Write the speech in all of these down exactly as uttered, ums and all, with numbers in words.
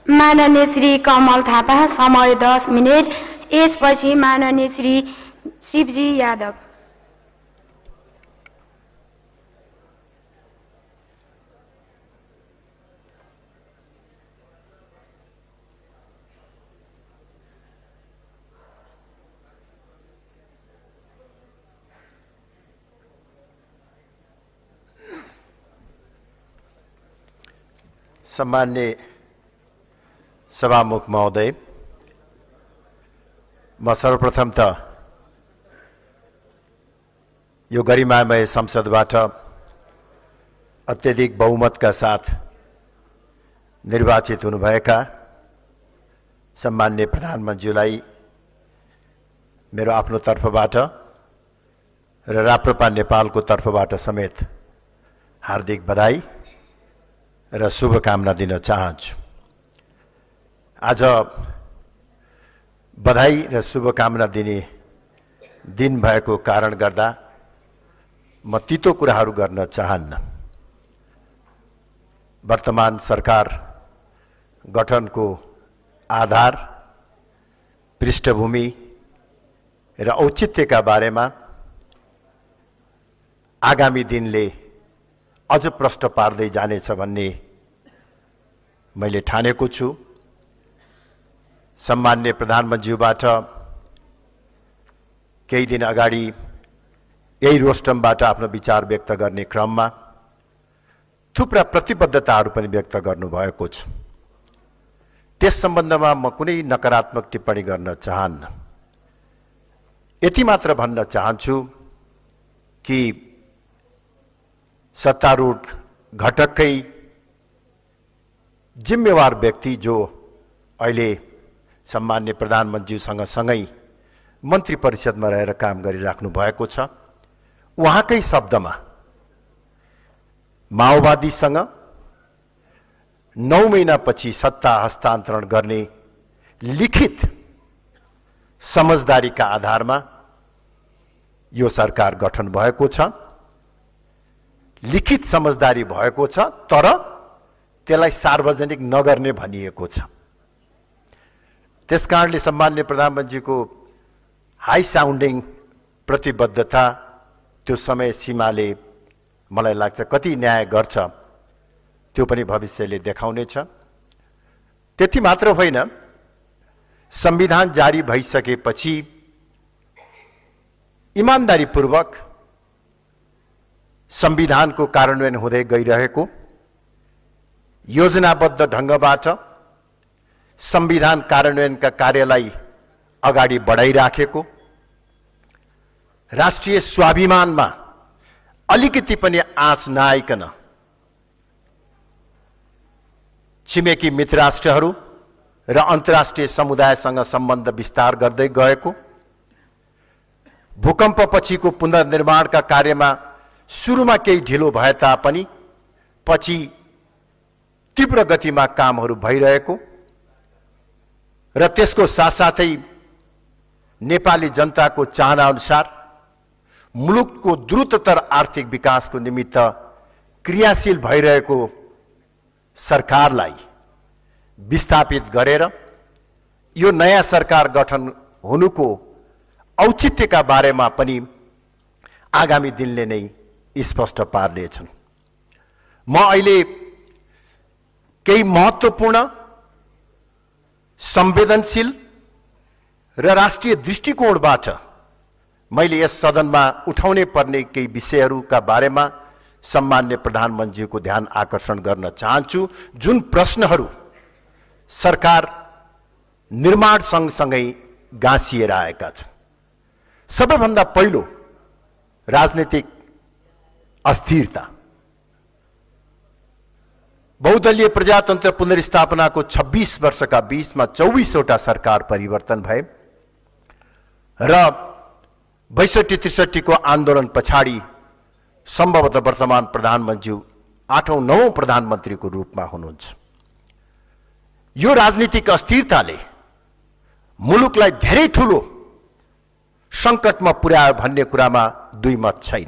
माननीय श्री कमल थापा, समय दस मिनट। यसपछि माननीय श्री शिवजी यादव। सम्मान्य सभामुख महोदय, म सर्वप्रथम त यो गरिमामय संसदबाट अत्यधिक बहुमतका साथ निर्वाचित हुनुभएका सम्मान्य प्रधानमन्त्रीलाई मेरो आफ्नो तर्फबाट र राप्रपा नेपालको तर्फबाट समेत हार्दिक बधाई र शुभकामना दिन चाहन्छु। आज बधाई र शुभकामना दिने दिन भएको कारण गर्दा म तीतो कुराहरू गर्न चाहन्न। वर्तमान सरकार गठनको आधार, पृष्ठभूमि र औचित्यका बारेमा आगामी दिनले अझ प्रश्न पार्दै जानेछ भन्ने मैले ठानेको छु। सम्मान्य प्रधानमन्त्रीबाट केही दिन अगाडि यही रोस्टमबाट आफ्नो विचार व्यक्त गर्ने क्रममा थुप्रा प्रतिबद्धताहरू पनि व्यक्त गर्नुभएको छ। त्यस सम्बन्धमा म कुनै नकारात्मक टिप्पणी गर्न चाहन्न। यति मात्र भन्न चाहन्छु कि सत्तारूढ घटककै जिम्मेवार व्यक्ति जो अहिले सम्मान्य प्रधानमन्त्रीसँग सँगै मन्त्री परिषदमा रहेर काम गरिराख्नु भएको छ, उहाँकै शब्दमा माओवादीसँग नौ महिनापछि सत्ता हस्तान्तरण गर्ने लिखित समझदारीका आधारमा यो सरकार गठन भएको छ। लिखित समझदारी भएको छ, तर त्यसलाई सार्वजनिक नगर्ने भनिएको छ। त्यसकारणले सम्मान्य प्रधानमन्त्रीको हाई साउन्डिङ प्रतिबद्धता त्यो समय सीमाले मलाई लाग्छ कति न्याय गर्छ त्यो पनि भविष्यले देखाउनेछ। त्यति मात्र होइन, संविधान जारी भइसकेपछि इमानदारीपूर्वक संविधानको कार्यान्वयन हुँदै गइरहेको, योजनाबद्ध ढंगबाट संविधान कार्यान्वयनका कार्यलाई अगाडि बढाइराखेको, राष्ट्रिय स्वाभिमानमा अलिकति पनि आँच नआइकन छिमेकी मित्र राष्ट्रहरू र अन्तर्राष्ट्रिय समुदायसँग सम्बन्ध विस्तार गर्दै गएको, भूकम्पपछिको पुनर्निर्माणका कार्यमा सुरुमा केही ढिलो भए तापनि पछि तीव्र गतिमा कामहरू भइरहेको र त्यसको साथसाथै नेपाली जनताको चाहना अनुसार मुलुकको द्रुततर आर्थिक विकासको निमित्त क्रियाशील भइरहेको सरकारलाई विस्थापित गरेर यो नयाँ सरकार गठन हुनुको औचित्यका बारेमा पनि आगामी दिनले नै स्पष्ट पार्नेछन्। म अहिले केही महत्त्वपूर्ण, संवेदनशील र राष्ट्रिय दृष्टिकोणबाट मैले यस सदनमा उठाउने पर्ने केही विषयहरूका बारेमा सम्मान्य प्रधानमन्त्रीको ध्यान आकर्षण गर्न चाहन्छु, जुन प्रश्नहरू सरकार निर्माण सँगसँगै गाँसिएर आएका छन्। सबैभन्दा पहिलो राजनीतिक अस्थिरता। बहुदलीय प्रजातन्त्र पुनर्स्थापनाको छब्बीस वर्षका बीचमा चौबीसवटा सरकार परिवर्तन भए र बैसठी त्रिसठी को आन्दोलन पछाडि सम्भवतः वर्तमान प्रधानमन्त्री आठौं नौं प्रधानमन्त्रीको रूपमा हुनुहुन्छ। यो राजनीतिक अस्थिरताले मुलुकलाई धेरै ठूलो संकटमा पुर्यायो भन्ने कुरामा दुई मत छैन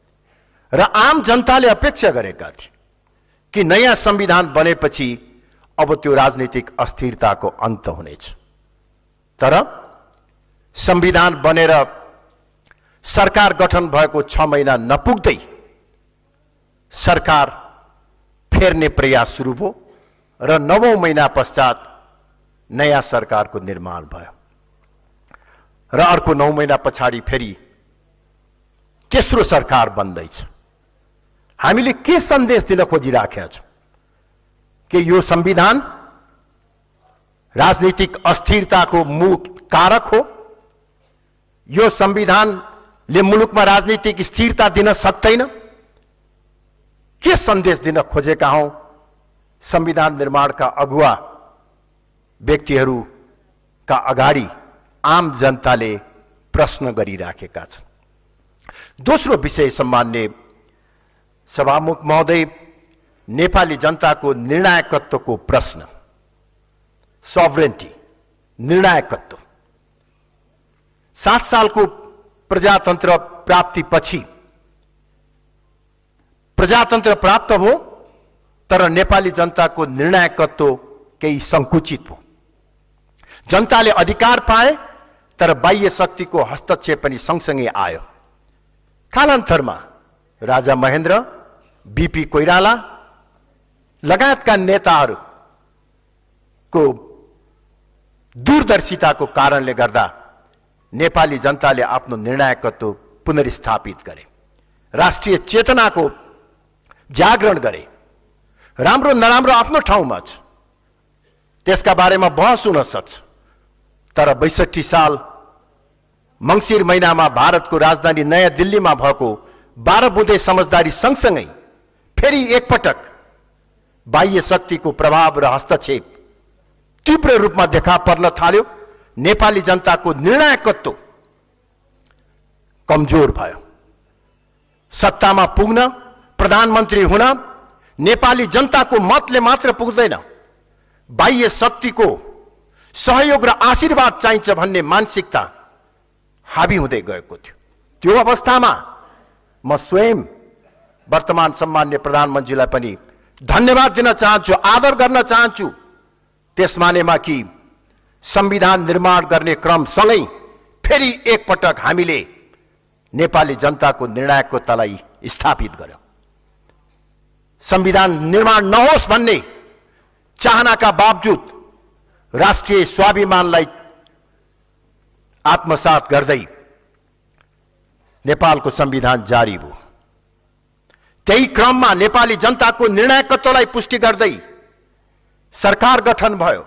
र आम जनताले अपेक्षा गरेका थिए कि नयाँ संविधान बनेपछि अब त्यो राजनीतिक अस्थिरताको अन्त हुनेछ। तर संविधान बनेर सरकार गठन भएको छ महिना नपुग्दै सरकार फेर्ने प्रयास सुरु भयो र नवौं महिना पश्चात नयाँ सरकारको निर्माण भयो र अर्को नौ महिना पछाडि फेरि तेस्रो सरकार बन्दैछ। हामीले के सन्देश दिन खोजिराखेका छौं कि यो संविधान राजनीतिक अस्थिरताको मुख्य कारक हो, यो संविधानले मुलुकमा राजनीतिक स्थिरता दिन सक्दैन। के सन्देश दिन खोजेका हौं संविधान निर्माणका अगुवा व्यक्तिहरूका अगाडि आम जनताले प्रश्न गरिराखेका छन्। दोस्रो विषय सम्मान्य सभामुख महोदय, नेपाली जनताको निर्णायकत्वको प्रश्न, सॉवरेन्टी, निर्णायकत्व। सात सालको प्रजातन्त्र प्राप्तिपछि प्रजातन्त्र प्राप्त भयो तर नेपाली जनताको निर्णायकत्व केही संकुचित भयो। जनताले अधिकार पाए तर बाह्य शक्तिको हस्तक्षेप पनि सँगसँगै आयो। कालान्तरमा राजा महेन्द्र, बीपी कोइराला लगायतका नेताहरूको दूरदर्शिताको कारणले गर्दा नेपाली जनताले आफ्नो निर्णायकत्व पुनर्स्थापित गरे, राष्ट्रिय चेतनाको जागरण गरे। राम्रो नराम्रो आफ्नो ठाउँमा छ, त्यसका बारेमा बहस हुन सक्छ, तर बैसठी साल मंसिर महिनामा भारतको राजधानी नयाँ दिल्लीमा भएको बाह्र बुँदे समझदारी सँगसँगै फेरि एकपटक बाह्य शक्तिको प्रभाव र हस्तक्षेप तीव्र रूपमा देखा पर्न थाल्यो। नेपाली जनताको निर्णायकत्व कमजोर भयो। सत्तामा पुग्न, प्रधानमन्त्री हुन नेपाली जनताको मतले मात्र पुग्दैन, बाह्य शक्तिको सहयोग र आशीर्वाद चाहिन्छ भन्ने मानसिकता हाबी हुँदै गएको थियो। त्यो अवस्थामा म स्वयं वर्तमान सम्मान्य प्रधानमन्त्रीलाई पनि धन्यवाद दिन चाहन्छु, आदर गर्न चाहन्छु। त्यस मानेमा कि संविधान निर्माण गर्ने क्रमसँगै फेरि एकपटक हामीले नेपाली जनताको निर्णायकतालाई स्थापित गर्यौं। संविधान निर्माण नहोस् भन्ने चाहनाका बावजुद राष्ट्रिय स्वाभिमानलाई आत्मसात गर्दै नेपालको संविधान जारी भयो। त्यही क्रममा नेपाली जनताको निर्णायकत्वलाई पुष्टि गर्दै सरकार गठन भयो,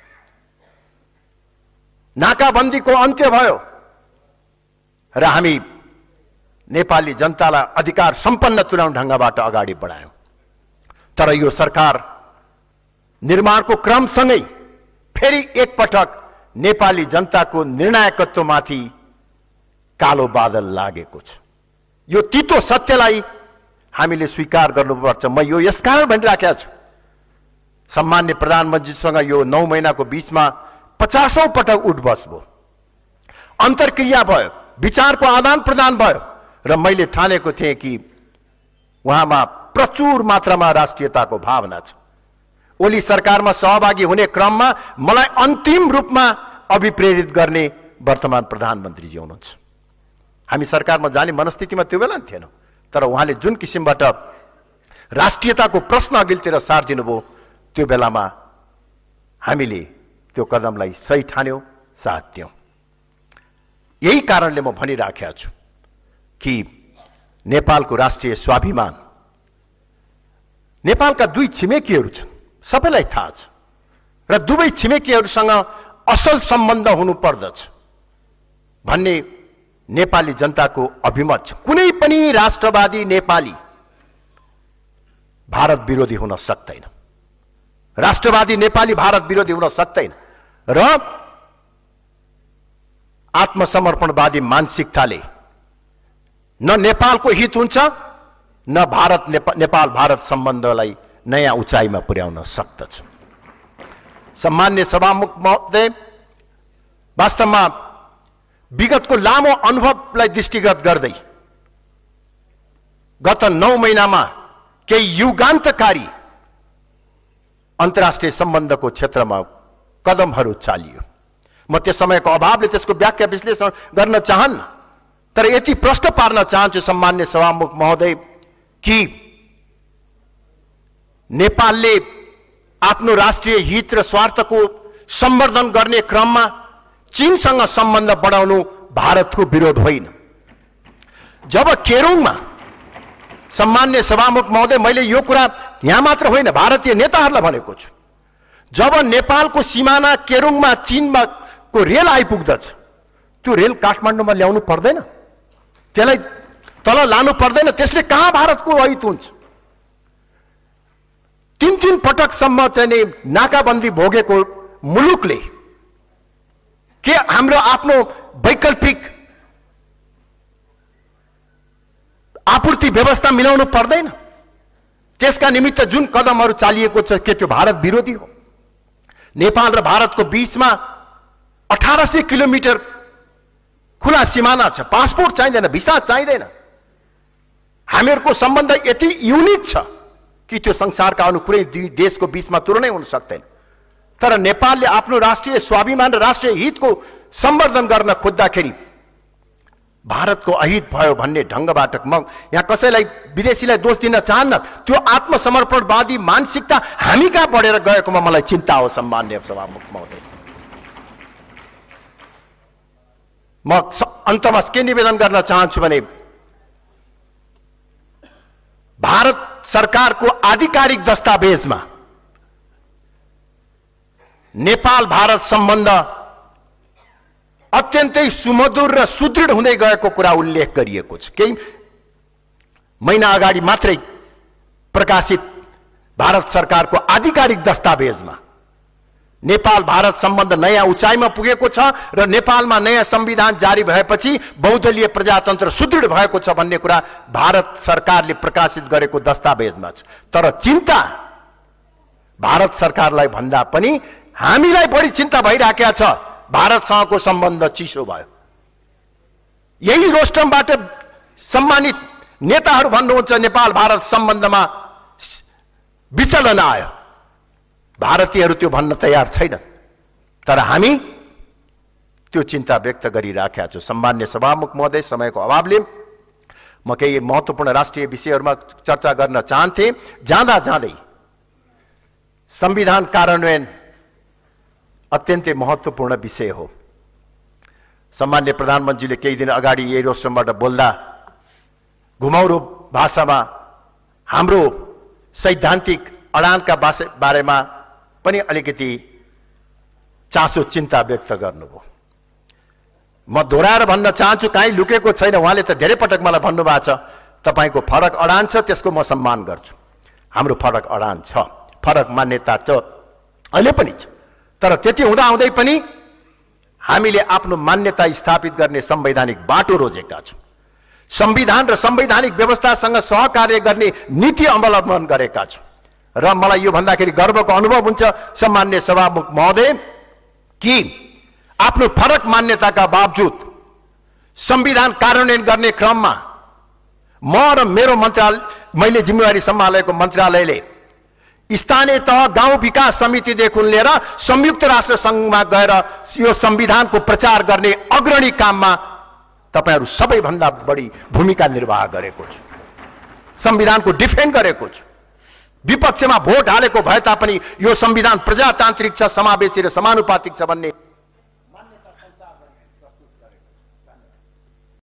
नाकाबन्दीको अन्त्य भयो र हामी नेपाली जनतालाई अधिकार सम्पन्न तुल्याउने ढंगबाट अगाडि बढायौं। तर यो सरकार निर्माणको क्रमसँगै फेरि एकपटक नेपाली जनताको निर्णायकत्वमाथि कालो बादल लागेको छ। यो तितो सत्यलाई हामीले स्वीकार गर्नुपर्छ। म यो यसकारण भनिराखेको छु, सम्मान्य प्रधानमन्त्रीसँग यो नौ महिनाको बीचमा पचासौं पटक उठबस भयो, अन्तर्क्रिया भयो, विचारको आदान प्रदान भयो र मैले ठानेको थिएँ कि उहाँमा प्रचुर मात्रामा राष्ट्रियताको भावना छ। ओली सरकारमा सहभागी हुने क्रममा मलाई अन्तिम रूपमा अभिप्रेरित गर्ने वर्तमान प्रधानमन्त्रीजी हुनुहुन्छ। हामी सरकारमा जाने मनस्थितिमा त्यो बेला थिएनौँ, तर उहाँले जुन किसिमबाट राष्ट्रियताको प्रश्न अघिल्तिर सार्दिनु भयो त्यो बेलामा हामीले त्यो कदमलाई सही ठान्यौं, साथ दियौं। यही कारणले म भनिराखेको छु कि नेपालको राष्ट्रिय स्वाभिमान, नेपालका दुई छिमेकीहरू छन्, सबैलाई थाहा छ र दुवै छिमेकीहरूसँग असल सम्बन्ध हुनु पर्दछ भन्ने नेपाली जनताको अभिमत छ। कुनै पनि राष्ट्रवादी नेपाली भारत विरोधी हुन सक्दैन, राष्ट्रवादी नेपाली भारत विरोधी हुन सक्दैन र आत्मसमर्पणवादी मानसिकताले न नेपालको हित हुन्छ न भारत नेपाल भारत सम्बन्धलाई नयाँ उचाइमा पुर्याउन सक्दछ। सम्मान्य सभामुख महोदय, वास्तवमा विगतको लामो अनुभवलाई दृष्टिगत गर्दै गत नौ महिनामा केही युगान्तकारी अन्तर्राष्ट्रिय सम्बन्धको क्षेत्रमा कदमहरू चालियो। म त्यस समयको अभावले त्यसको व्याख्या विश्लेषण गर्न चाहन्न, तर यति प्रश्न पार्न चाहन्छु सम्मान्य सभामुख महोदय कि नेपालले आफ्नो राष्ट्रिय हित र स्वार्थको सम्वर्धन गर्ने क्रममा चीनसँग सम्बन्ध बढाउनु भारतको विरोध होइन। जब केरुङमा सम्मान्य सभामुख महोदय, मैले यो कुरा यहाँ मात्र होइन भारतीय नेताहरूलाई भनेको छु, जब नेपालको सिमाना केरुङमा चीनमा को रेल आइपुग्दछ, त्यो रेल काठमाडौँमा ल्याउनु पर्दैन, त्यसलाई तल लानु पर्दैन, त्यसले कहाँ भारतको अहित हुन्छ? तीन तीन पटकसम्म चाहिँ नाकाबन्दी भोगेको मुलुकले के हाम्रो आफ्नो वैकल्पिक आपूर्ति व्यवस्था मिलाउनु पर्दैन? त्यसका निमित्त जुन कदमहरू चालिएको छ के त्यो भारत विरोधी हो? नेपाल र भारतको बीचमा अठारह सय किलोमिटर खुला सिमाना छ, पासपोर्ट चाहिँदैन, भिसा चाहिँदैन। हामीहरूको सम्बन्ध यति युनिक छ कि त्यो संसारका अरू कुनै देशको बीचमा तुलनै हुन सक्दैन। तर नेपालले आफ्नो राष्ट्रिय स्वाभिमान र राष्ट्रिय हितको सम्वर्धन गर्न खोज्दाखेरि भारतको अहित भयो भन्ने ढङ्गबाट म यहाँ कसैलाई विदेशीलाई दोष दिन चाहन्न। त्यो आत्मसमर्पणवादी मानसिकता हामी कहाँ बढेर गएकोमा मलाई चिन्ता हो सम्मान्य सभामुख महोदय। म अन्तमा के निवेदन गर्न चाहन्छु भने भारत सरकारको आधिकारिक दस्तावेजमा नेपाल भारत सम्बन्ध अत्यन्तै सुमधुर र सुदृढ हुँदै गएको कुरा उल्लेख गरिएको छ। केही महिना अगाडि मात्रै प्रकाशित भारत सरकारको आधिकारिक दस्तावेजमा नेपाल भारत सम्बन्ध नयाँ उचाइमा पुगेको छ र नेपालमा नयाँ संविधान जारी भएपछि बहुदलीय प्रजातन्त्र सुदृढ भएको छ भन्ने कुरा भारत सरकारले प्रकाशित गरेको दस्तावेजमा छ। तर चिन्ता भारत सरकारलाई भन्दा पनि हामीलाई बढी चिन्ता भइराखेको छ, भारतसँगको सम्बन्ध चिसो भयो। यही रोस्टमबाट सम्मानित नेताहरू भन्नुहुन्छ नेपाल भारत सम्बन्धमा विचलन आयो। भारतीयहरू त्यो भन्न तयार छैन, तर हामी त्यो चिन्ता व्यक्त गरिराखेका छौँ। सम्मान्य सभामुख महोदय, समयको अभावले म केही महत्त्वपूर्ण राष्ट्रिय विषयहरूमा चर्चा गर्न चाहन्थे। जाँदा जाँदै संविधान कार्यान्वयन अत्यन्तै महत्त्वपूर्ण विषय हो। सम्मान्य प्रधानमन्त्रीले केही दिन अगाडि यही रोस्टमबाट बोल्दा घुमाउरो भाषामा हाम्रो सैद्धान्तिक अडानका बारेमा पनि अलिकति चासो चिन्ता व्यक्त गर्नुभयो। म दोहोऱ्याएर भन्न चाहन्छु, कहीँ लुकेको छैन। उहाँले त धेरै पटक मलाई भन्नुभएको छ तपाईँको फरक अडान छ, त्यसको म सम्मान गर्छु। हाम्रो फरक अडान छ, फरक मान्यता त अहिले पनि छ, तर त्यति हुँदा हुँदै पनि हामीले आफ्नो मान्यता स्थापित गर्ने संवैधानिक बाटो रोजेका छौँ। संविधान र संवैधानिक व्यवस्थासँग सहकार्य गर्ने नीति अवलम्बन गरेका छौँ र मलाई यो भन्दाखेरि गर्वको अनुभव हुन्छ सम्मान्य सभामुख महोदय कि आफ्नो फरक मान्यताका बावजुद संविधान कार्यान्वयन गर्ने क्रममा म र मेरो मन्त्रालय, मैले जिम्मेवारी सम्हालेको मन्त्रालयले स्थानीय तह गाउँ विकास समितिदेखि लिएर संयुक्त राष्ट्र संघमा गएर यो संविधानको प्रचार गर्ने अग्रणी काममा तपाईहरू सबैभन्दा बढी भूमिका निर्वाह गरेको छु। संविधानको डिफेन्ड गरेको छु। विपक्षमा भोट हालेको भए तापनि यो संविधान प्रजातान्त्रिक छ, समावेशी र समानुपातिक छ भन्ने